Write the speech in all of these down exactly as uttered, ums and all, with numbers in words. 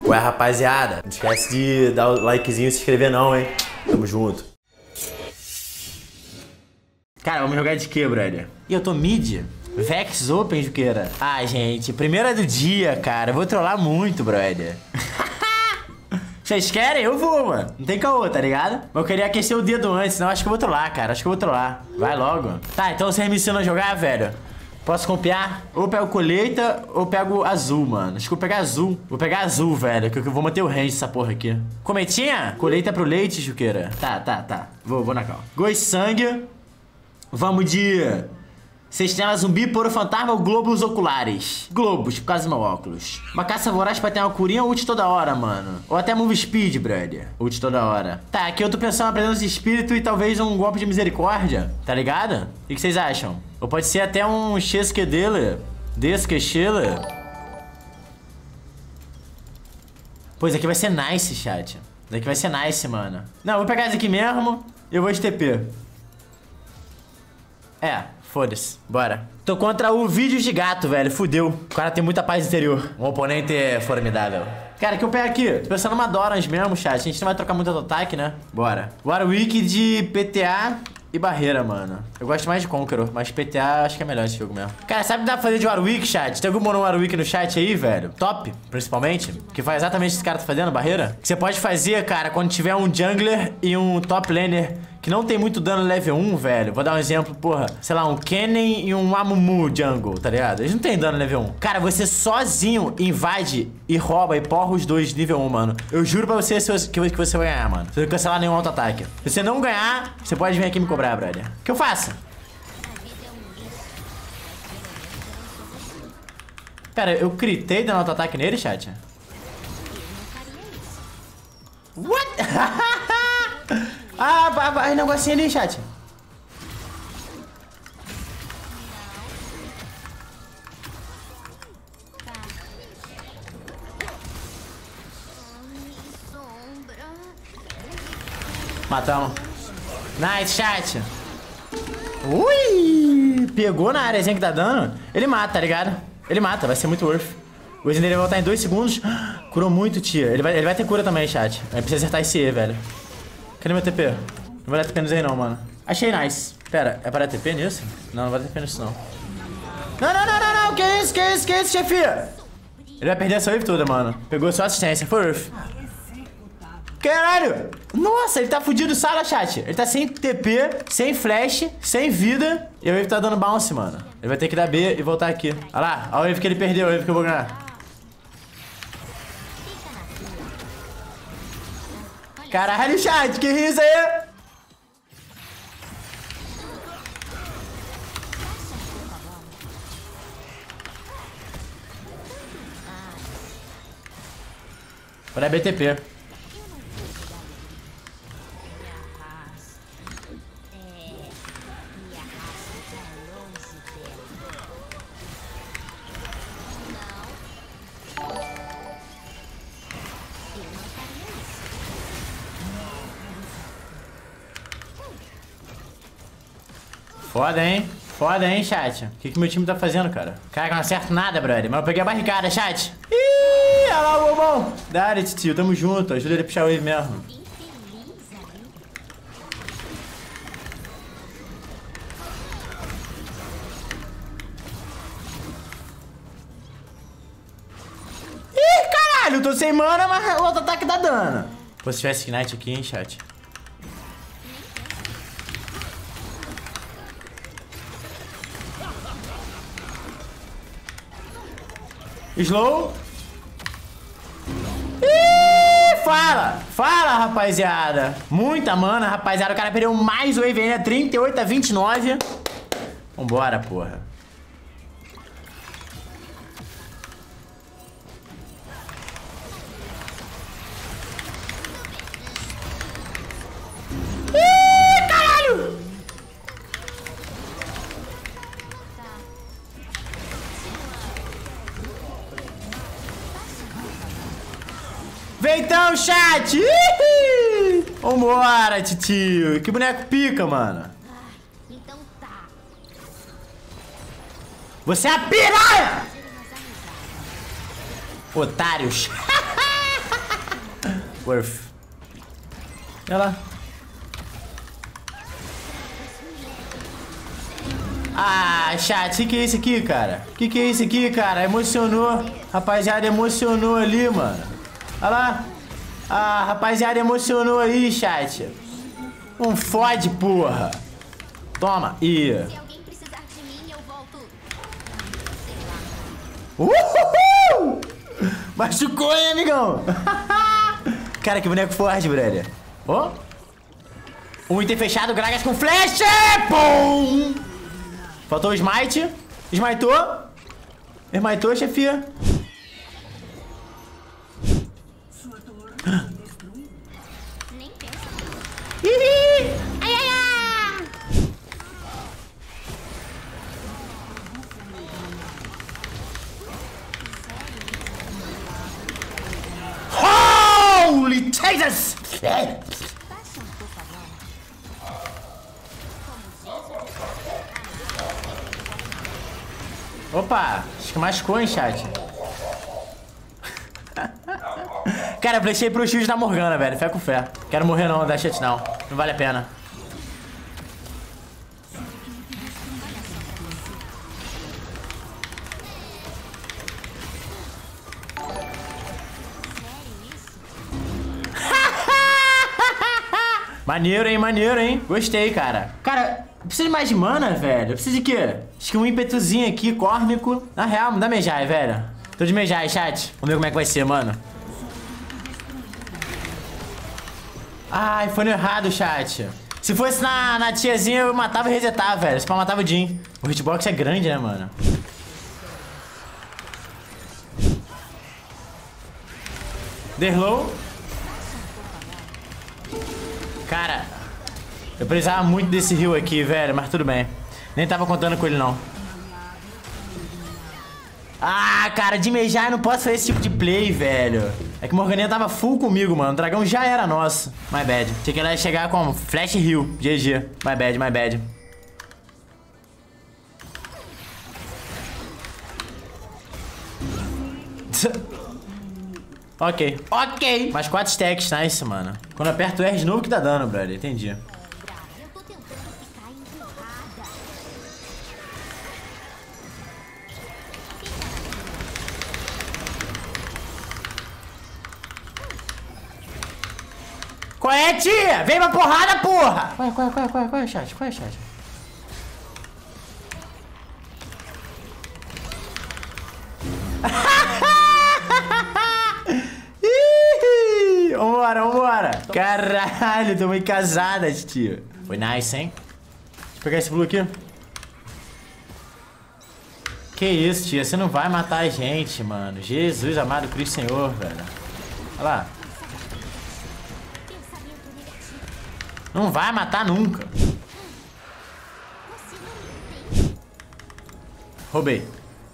Ué, rapaziada, não esquece de dar o likezinho e se inscrever não, hein? Tamo junto. Cara, vamos jogar de quê, brother? E eu tô mid? Vex Open, Juqueira? Ah, gente, primeira do dia, cara. Eu vou trollar muito, brother. Vocês querem? Eu vou, mano. Não tem caô, tá ligado? Mas eu queria aquecer o dedo antes, senão acho que eu vou trollar, cara. Acho que eu vou trollar. Vai logo. Tá, então você me ensina a jogar, velho? Posso copiar? Ou pego colheita ou pego azul, mano. Acho que eu vou pegar azul. Vou pegar azul, velho, que eu vou manter o range dessa porra aqui. Cometinha? Colheita pro leite, Juqueira. Tá, tá, tá. Vou, vou na calma. Goi sangue. Vamos de... Sentinela zumbi, poro fantasma ou globos oculares? Globos, por causa do meu óculos. Uma caça voraz pra ter uma curinha ou ult toda hora, mano. Ou até move speed, brother. Ult toda hora. Tá, aqui eu tô pensando na presença de espírito e talvez um golpe de misericórdia. Tá ligado? O que vocês acham? Ou pode ser até um chesque dele. Desquechele. Pô, isso aqui vai ser nice, chat. Isso aqui vai ser nice, mano. Não, vou pegar isso aqui mesmo e eu vou de T P. É, foda-se. Bora. Tô contra o Vídeos de Gato, velho. Fudeu. O cara tem muita paz interior. Um oponente formidável. Cara, o que eu pego aqui? Tô pensando numa Dorans mesmo, chat. A gente não vai trocar muito ataque, né? Bora. Warwick de P T A e barreira, mano. Eu gosto mais de Conqueror, mas P T A acho que é melhor esse jogo mesmo. Cara, sabe o que dá pra fazer de Warwick, chat? Tem algum mono Warwick no chat aí, velho? Top, principalmente. Que faz exatamente o que esse cara tá fazendo, barreira. Que você pode fazer, cara, quando tiver um jungler e um top laner que não tem muito dano level um, velho. Vou dar um exemplo, porra. Sei lá, um Kennen e um Amumu jungle, tá ligado? Eles não tem dano level um. Cara, você sozinho invade e rouba e porra os dois nível um, mano. Eu juro pra você que você vai ganhar, mano. Você não cancelar nenhum auto-ataque. Se você não ganhar, você pode vir aqui me cobrar, brother. O que eu faço? Pera, eu critei dando auto-ataque nele, chat? What? Ah, vai, negocinho ali, chat. Matamos. Nice, chat. Ui! Pegou na areazinha que tá dando. Ele mata, tá ligado? Ele mata, vai ser muito worth. O Zen dele vai voltar em dois segundos. Curou muito, tia. Ele vai, ele vai ter cura também, chat. Aí precisa acertar esse E, velho. Cadê meu T P? Não vai dar T P no Zen não, mano. Achei nice. Pera, é para dar T P nisso? Não, não vai dar T P nisso não. Não, não, não, não, não. Que isso, que isso, que isso, chefia? Ele vai perder essa wave toda, mano. Pegou só assistência. Foi worth. Caralho! Nossa, ele tá fudido sala, chat. Ele tá sem T P, sem flash, sem vida. E a wave tá dando bounce, mano. Ele vai ter que dar B e voltar aqui. Olha lá, a wave que ele perdeu, a wave que eu vou ganhar. Caralho, chat, que risa aí? Vou dar B T P. Foda, hein? Foda, hein, chat? O que que meu time tá fazendo, cara? Cara, eu não acerto nada, brother. Mas eu peguei a barricada, chat. Ih, olha lá o bobão. Dá, tio, tamo junto. Ajuda ele a puxar o wave mesmo. Ih, caralho. Eu tô sem mana, mas o outro ataque dá dano. Pô, se tivesse Ignite aqui, hein, chat? Slow. Ih, fala. Fala, rapaziada. Muita mana, rapaziada. O cara perdeu mais wave ainda. trinta e oito a vinte e nove. Vambora, porra. Ih, caralho. Vem então, chat! Ih! Vambora, titio! Que boneco pica, mano! Então tá. Você é a piranha! Otários! Worth. Olha lá. Ah, chat, que que é isso aqui, cara? Que que é isso aqui, cara? Emocionou. Rapaziada, emocionou ali, mano. Olha lá. Ah, rapaziada, emocionou aí, chat. Um fode, porra. Toma. Ih. Se alguém precisar de mim, eu volto. Uhul! Machucou, hein, amigão? Cara, que boneco forte, brother. Ó. Um item fechado, Gragas com flecha. Pum! Faltou o smite. Smitou. Smitou, chefia. Nem pensa. Ih! Ai, ai, ai. Holy Jesus! Opa, acho que machucou, hein, chat. Cara, eu flechei pro shield da Morgana, velho. Fé com fé. Quero morrer não, dá chat não. Não vale a pena. Maneiro, hein? Maneiro, hein? Gostei, cara. Cara, eu preciso de mais de mana, velho. Eu preciso de quê? Acho que um ímpetuzinho aqui, córnico. Na real, me dá Mejai, velho. Tô de Mejai, chat. Vamos ver como é que vai ser, mano. Ai, foi no errado, chat. Se fosse na, na tiazinha, eu matava e resetava, velho. Se pá, matava o Jhin. O hitbox é grande, né, mano? Derlow. Cara, eu precisava muito desse heal aqui, velho, mas tudo bem. Nem tava contando com ele, não. Ah, cara, de Mejai eu não posso fazer esse tipo de play, velho. É que o Morganinha tava full comigo, mano. O dragão já era nosso. My bad. Tinha que ela ia chegar com flash heal. G G. My bad, my bad. Ok. Ok. Mais quatro stacks, nice, mano. Quando eu aperto o R de novo que dá dano, brother. Entendi. Eu tô tentando ficar empurrada. Qual é, tia? Vem pra porrada, porra! Qual é, qual é, qual é, qual é, qual é, chat? Qual é, chat? Ih, vambora, vambora. Caralho, tô meio casada, tio. Foi nice, hein? Deixa eu pegar esse blue aqui. Que isso, tia? Você não vai matar a gente, mano. Jesus amado Cristo Senhor, velho. Olha lá. Não vai matar nunca. Roubei.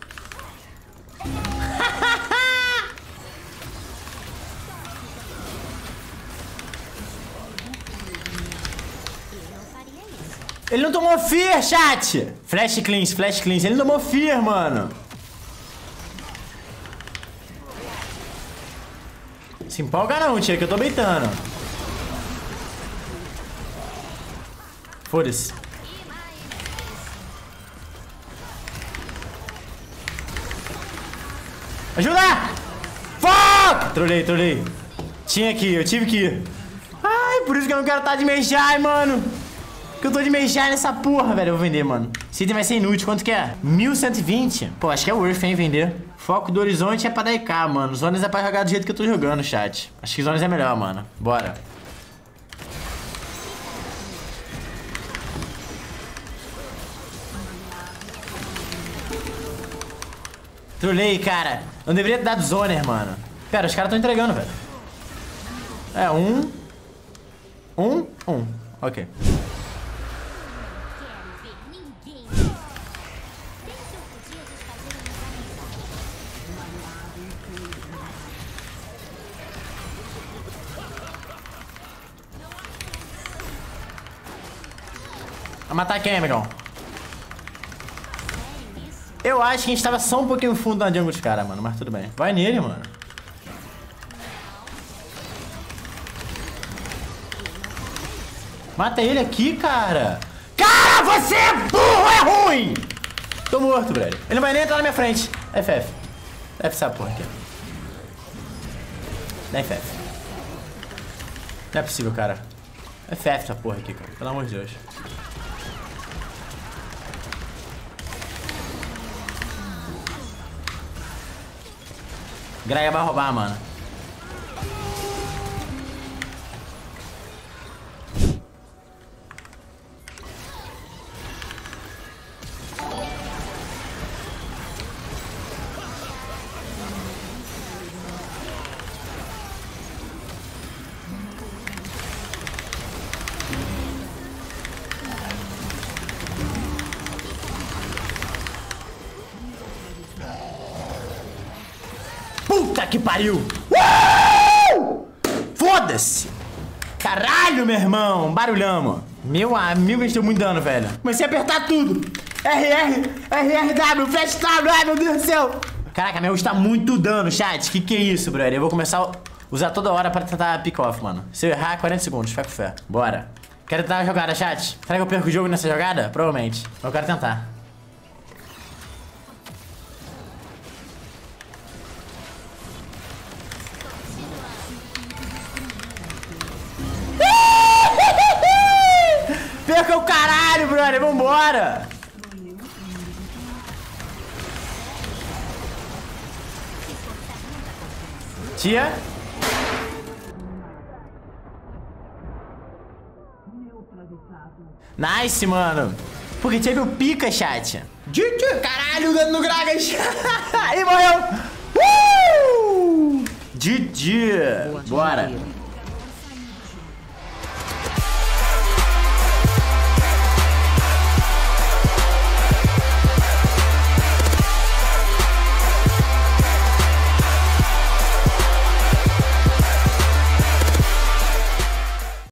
Ele não tomou fear, chat! Flash cleanse, flash cleanse. Ele não tomou fear, mano. Se empolga não, tia, que eu tô beitando. Foda-se. Ajuda! Fuck! Trolei, trolei. Tinha que ir, eu tive que ir. Ai, por isso que eu não quero estar de Mejai, mano. Porque eu tô de Mejai nessa porra, velho. Eu vou vender, mano. Esse item vai ser inútil. Quanto que é? mil cento e vinte? Pô, acho que é worth, hein, vender. Foco do horizonte é pra dar I K, mano. Zonas é pra jogar do jeito que eu tô jogando, chat. Acho que Zonas é melhor, mano. Bora. Trolei, cara. Não deveria ter dado Zoner, mano. Pera, os caras estão entregando, velho. É, um. Um, um. Ok. Vai matar quem, amigão? Eu acho que a gente tava só um pouquinho fundo na jungle dos caras, mano. Mas tudo bem. Vai nele, mano. Mata ele aqui, cara. Cara, você é burro, é ruim. Tô morto, velho. Ele não vai nem entrar na minha frente. F F. F essa porra aqui. Dá F F. Não é possível, cara. F F essa porra aqui, cara. Pelo amor de Deus. Graia vai roubar, mano. Puta que pariu! Uh! Foda-se! Caralho, meu irmão! Barulhamos! Meu amigo, a gente deu muito dano, velho. Comecei a apertar tudo! R R, R R W, Flash W, ai meu Deus do céu! Caraca, meu está muito dano, chat. Que que é isso, brother? Eu vou começar a usar toda hora pra tentar pick-off, mano. Se eu errar, quarenta segundos, fica com fé. Bora! Quero tentar a jogada, chat. Será que eu perco o jogo nessa jogada? Provavelmente. Eu quero tentar. Perca o caralho, brother, vambora! Tia? Nice, mano! Porque teve o pica, chat. Caralho, dando no Gragas! E morreu! Uh! G G! Bora!